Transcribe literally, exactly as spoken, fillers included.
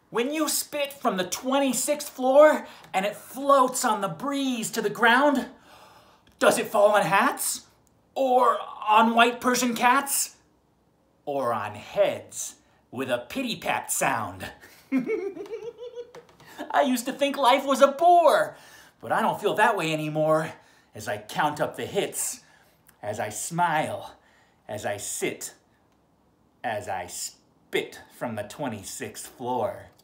When you spit from the twenty-sixth floor and it floats on the breeze to the ground, does it fall on hats? Or on white Persian cats? Or on heads with a pity-pat sound? I used to think life was a bore, but I don't feel that way anymore as I count up the hits, as I smile, as I sit, as I spit from the twenty-sixth floor.